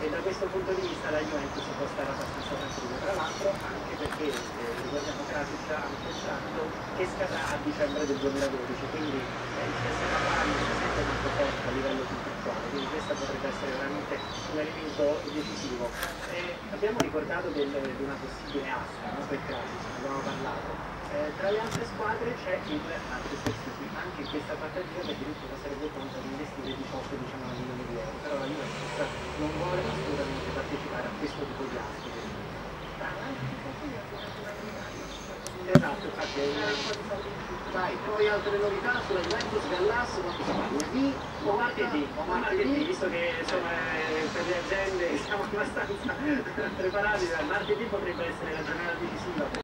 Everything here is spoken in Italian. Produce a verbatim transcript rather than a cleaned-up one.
e da questo punto di vista la Juventus può stare abbastanza tranquilla. Tra l'altro anche perché eh, ricordiamo Krasic ha un contratto che scadrà a dicembre del duemiladodici, quindi eh, il P S G si sente molto forte a livello contrattuale, quindi questo potrebbe essere veramente un elemento decisivo. Eh, abbiamo ricordato del, di una possibile asta, no, per Krasic, ne abbiamo parlato. Eh, tra le altre squadre c'è il Manchester City, anche in questa trattativa che addirittura sarebbe pronta ad investire diciotto diciannove milioni di euro, però la Juventus non vuole assolutamente partecipare a questo tipo di aste. Esatto, infatti è una... Vai, poi altre novità sulla Juventus Gallas, quando si fa? Lunedì o martedì? O martedì, visto che insomma per le aziende siamo abbastanza preparati, martedì potrebbe essere la giornata decisiva.